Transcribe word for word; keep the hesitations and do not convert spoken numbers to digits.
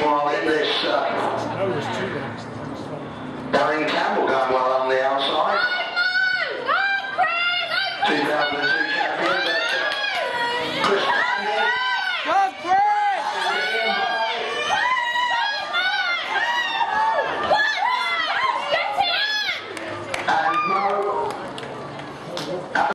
while in this. Uh, Darren Campbell going well on the outside. two thousand two champion, but uh, Chris Bandy.